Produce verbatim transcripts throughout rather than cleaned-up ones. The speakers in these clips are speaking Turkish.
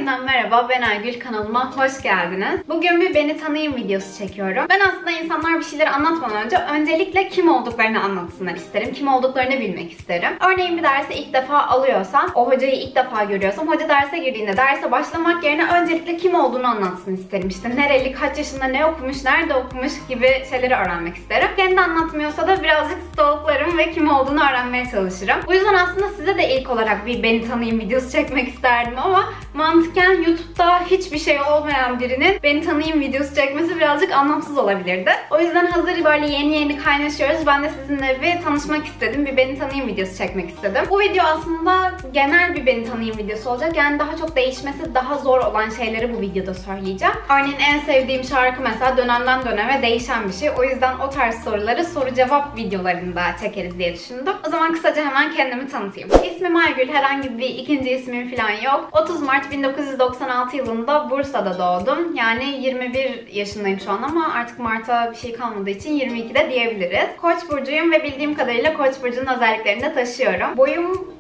Yeniden merhaba, ben Aygül, kanalıma hoş geldiniz. Bugün bir beni tanıyın videosu çekiyorum. Ben aslında insanlar bir şeyleri anlatmadan önce öncelikle kim olduklarını anlatsınlar isterim. Kim olduklarını bilmek isterim. Örneğin bir dersi ilk defa alıyorsam, o hocayı ilk defa görüyorsam, hoca derse girdiğinde derse başlamak yerine öncelikle kim olduğunu anlatsın isterim. İşte nereli, kaç yaşında, ne okumuş, nerede okumuş gibi şeyleri öğrenmek isterim. Kendi anlatmıyorsa da birazcık stalklarım ve kim olduğunu öğrenmeye çalışırım. Bu yüzden aslında size de ilk olarak bir beni tanıyın videosu çekmek isterdim ama mantıken YouTube'da hiçbir şey olmayan birinin beni tanıyın videosu çekmesi birazcık anlamsız olabilirdi. O yüzden hazır böyle yeni yeni kaynaşıyoruz. Ben de sizinle bir tanışmak istedim. Bir beni tanıyın videosu çekmek istedim. Bu video aslında genel bir beni tanıyın videosu olacak. Yani daha çok değişmesi daha zor olan şeyleri bu videoda söyleyeceğim. Örneğin en sevdiğim şarkı mesela dönemden döneme değişen bir şey. O yüzden o tarz soruları soru cevap videolarında çekeriz diye düşündüm. O zaman kısaca hemen kendimi tanıtayım. İsmim Aygül. Herhangi bir ikinci ismim falan yok. otuz Mart bin dokuz yüz doksan altı yılında Bursa'da doğdum. Yani yirmi bir yaşındayım şu an ama artık Mart'a bir şey kalmadığı için yirmi ikide diyebiliriz. Koç burcuyum ve bildiğim kadarıyla Koç burcunun özelliklerini de taşıyorum. Boyum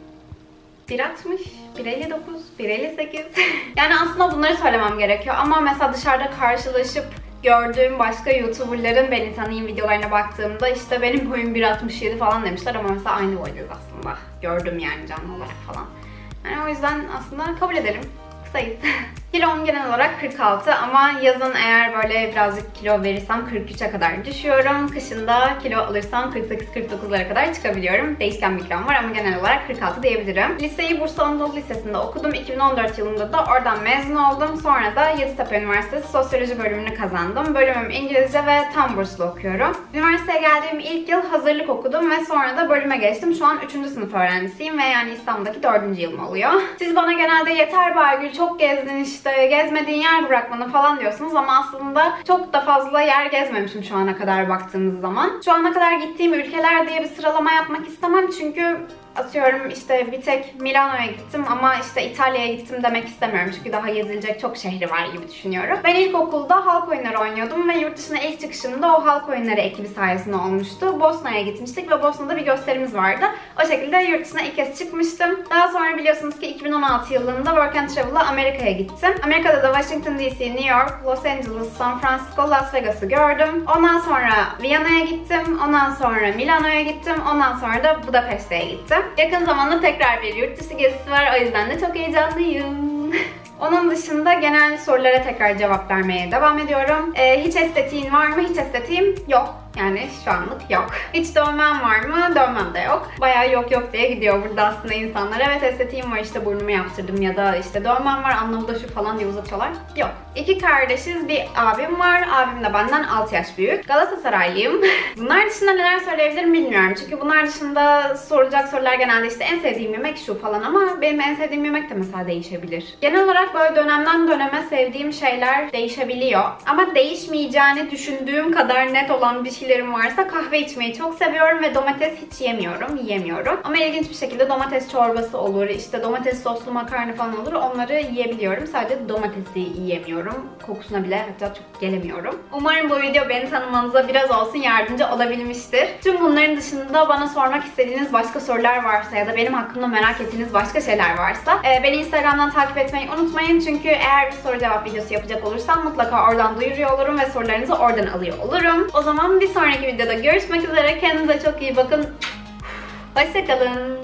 bir altmış, bir elli dokuz, bir elli sekiz. Yani aslında bunları söylemem gerekiyor ama mesela dışarıda karşılaşıp gördüğüm başka YouTuber'ların beni tanıyın videolarına baktığımda işte benim boyum bir altmış yedi falan demişler ama mesela aynı boydayız aslında. Gördüm yani canlı olarak falan. Yani o yüzden aslında kabul edelim. Kısayız. Kilom genel olarak kırk altı ama yazın eğer böyle birazcık kilo verirsem kırk üçe kadar düşüyorum. Kışında kilo alırsam kırk sekiz kırk dokuzlara kadar çıkabiliyorum. Değişken bir kilom var ama genel olarak kırk altı diyebilirim. Liseyi Bursa Anadolu Lisesi'nde okudum. iki bin on dört yılında da oradan mezun oldum. Sonra da Yeditepe Üniversitesi Sosyoloji bölümünü kazandım. Bölümüm İngilizce ve tam burslu okuyorum. Üniversiteye geldiğim ilk yıl hazırlık okudum ve sonra da bölüme geçtim. Şu an üçüncü sınıf öğrencisiyim ve yani İstanbul'daki dördüncü yılım oluyor. Siz bana genelde yeter be Aygül, çok gezdin işte. İşte gezmediğin yer bırakmanı falan diyorsunuz ama aslında çok da fazla yer gezmemişim şu ana kadar baktığınız zaman. Şu ana kadar gittiğim ülkeler diye bir sıralama yapmak istemem çünkü atıyorum işte bir tek Milano'ya gittim ama işte İtalya'ya gittim demek istemiyorum çünkü daha gezilecek çok şehri var gibi düşünüyorum. Ben ilkokulda halk oyunları oynuyordum ve yurt dışına ilk çıkışımda o halk oyunları ekibi sayesinde olmuştu. Bosna'ya gitmiştik ve Bosna'da bir gösterimiz vardı. O şekilde yurt dışına ilk kez çıkmıştım. Daha sonra biliyorsunuz ki iki bin on altı yılında Work and Travel'la Amerika'ya gittim. Amerika'da da Washington D C, New York, Los Angeles, San Francisco, Las Vegas'ı gördüm. Ondan sonra Viyana'ya gittim. Ondan sonra Milano'ya gittim. Ondan sonra da Budapeşte'ye gittim. Yakın zamanda tekrar bir yurt dışı gezisi var. O yüzden de çok heyecanlıyım. Onun dışında genel sorulara tekrar cevap vermeye devam ediyorum. Ee, hiç estetiğin var mı? Hiç estetiğim yok. Yani şu anlık yok. Hiç dövmem var mı? Dövmem de yok. Bayağı yok yok diye gidiyor burada aslında insanlar. Evet estetiğim var, işte burnumu yaptırdım ya da işte dövmem var anlamda şu falan diye uzatıyorlar. Yok. İki kardeşiz, bir abim var. Abim de benden altı yaş büyük. Galatasaraylıyım. Bunlar dışında neler söyleyebilirim bilmiyorum. Çünkü bunlar dışında soracak sorular genelde işte en sevdiğim yemek şu falan ama benim en sevdiğim yemek de mesela değişebilir. Genel olarak böyle dönemden döneme sevdiğim şeyler değişebiliyor. Ama değişmeyeceğini düşündüğüm kadar net olan bir şeylerim varsa kahve içmeyi çok seviyorum ve domates hiç yemiyorum, yiyemiyorum. Ama ilginç bir şekilde domates çorbası olur, işte domates soslu makarna falan olur. Onları yiyebiliyorum. Sadece domatesi yiyemiyorum. Kokusuna bile hatta çok gelemiyorum. Umarım bu video beni tanımanıza biraz olsun yardımcı olabilmiştir. Tüm bunların dışında bana sormak istediğiniz başka sorular varsa ya da benim hakkımda merak ettiğiniz başka şeyler varsa beni Instagram'dan takip etmeyi unutmayın. Çünkü eğer bir soru cevap videosu yapacak olursam mutlaka oradan duyuruyor olurum ve sorularınızı oradan alıyor olurum. O zaman bir sonraki videoda görüşmek üzere. Kendinize çok iyi bakın. Hoşça kalın.